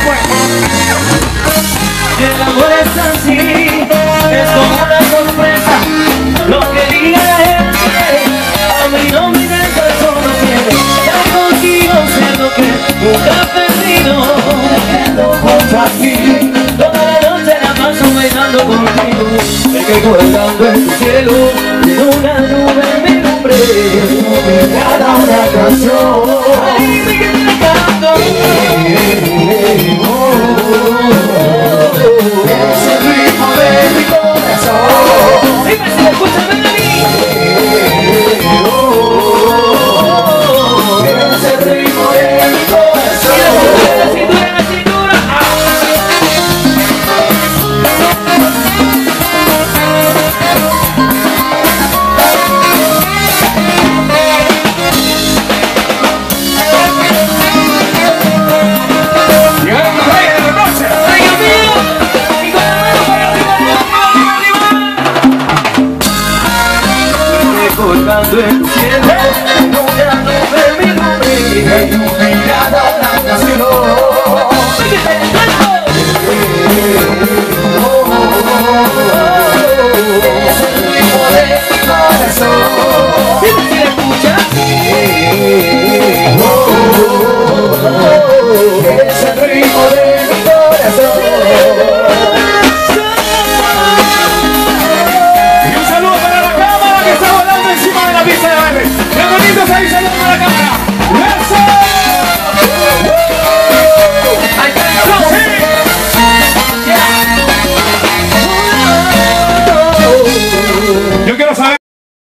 El amor es así, es como una sorpresa. Lo quería él, a mí no me deja, eso no quiere. Ya contigo sé lo que nunca he perdido. Yendo junto a ti, toda la noche la paso bailando contigo. Me quedo colgando en tu cielo, en una nube mi nombre. Cada una canción, ay, me quedé cantando. Ese ritmo de mi corazón. Dime si escúchame de mí. Ese ritmo de mi corazón. La cintura, la cintura. Colgando en tu cielo, una nube mi nombre. En tu mirada una canción. Es el ritmo de mi corazón. Dime si la escuchas. Es el ritmo de mi corazón. Y un saludo para la cámara que está volando encima de la pista de baile. ¡Qué bonitos ahí! ¡Saludos para la cámara!